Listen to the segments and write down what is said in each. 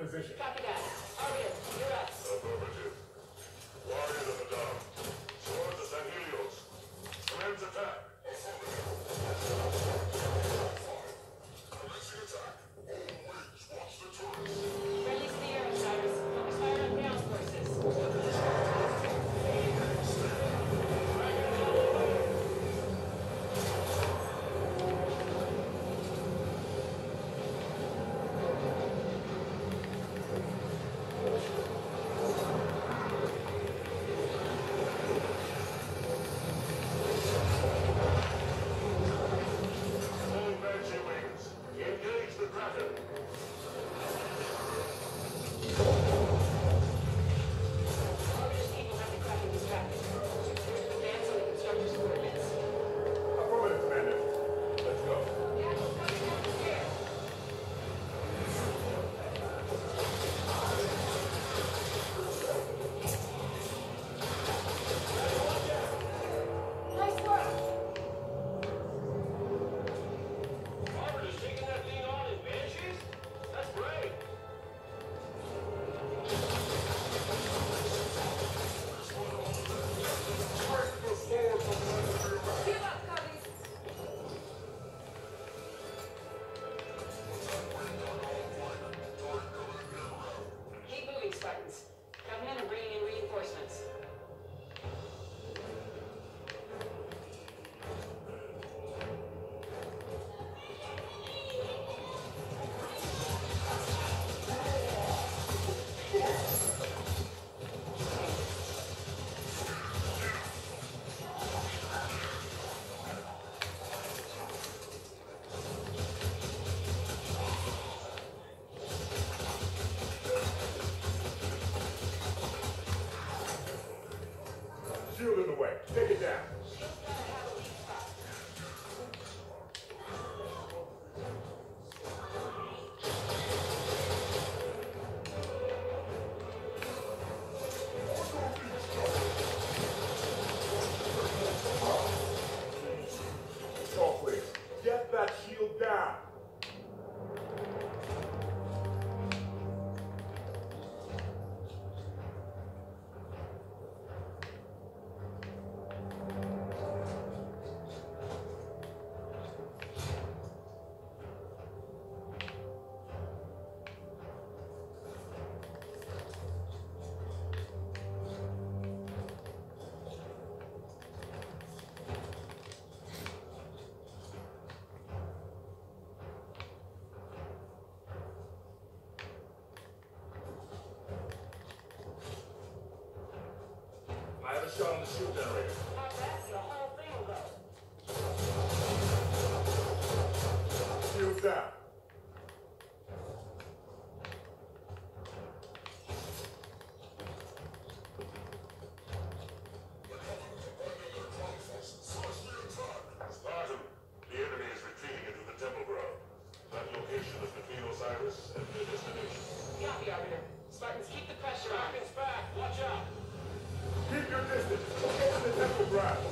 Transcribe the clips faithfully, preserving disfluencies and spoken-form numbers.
position. Copy that. Arbiter, you're up. Affirmative. Warriors of the dawn. Swords of San Helios. Commence attack. Commencing attack. All wings, watch the turrets. Friendly to the air, Osiris. Focus fire on ground forces. All Banshee wings. Engage the Kraken. Arbiter's people have the Kraken distracted. Advance on the constructor's coordinates. Affirmative, Commander. Let's go. Nice work! Arbiter's taking that thing on in Banshees? That's great. Give up, Cubbies! Keep moving, Spartans. Come in and bring in reinforcements. Shield in the way. Take it down. Shield's gotta have a weak spot. It's all clear. Get that shield down. I have a shot on the shield generator. Pop that, the whole thing will go. Shield down. Spartan, the enemy is retreating into the temple ground. That location is between Osiris and their destination. Copy, Arbiter. Spartans, keep the pressure on. Kraken's back. Watch out. Keep your distance. Get to the temple ground.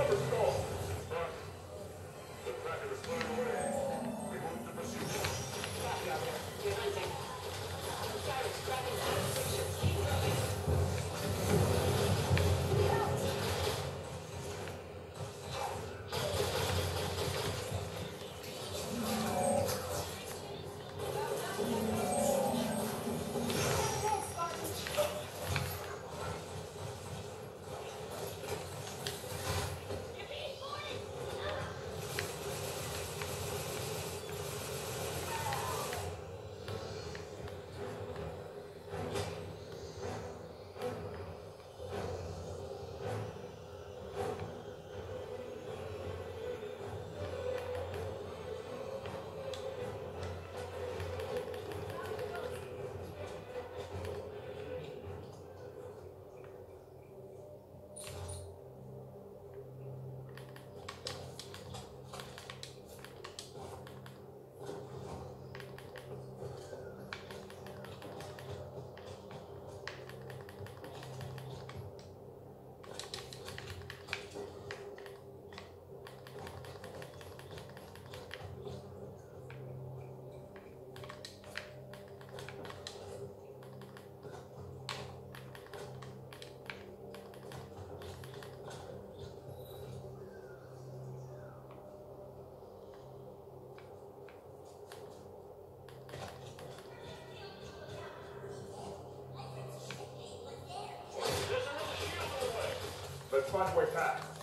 under stall. Mark, the Kraken is flying away. We move to pursuit. Copy, Governor. You're hunting. Cyrus, grabbing six. Keep moving. Let's find a way past.